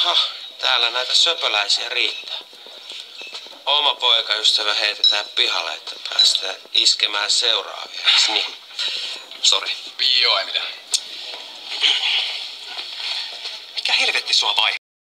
Jaha, täällä näitä söpöläisiä riittää. Oma poikaystävä heitetään pihalle, että päästään iskemään seuraavia. Niin. Sori. Joo, ei mitään. Mikä helvetti sua vai?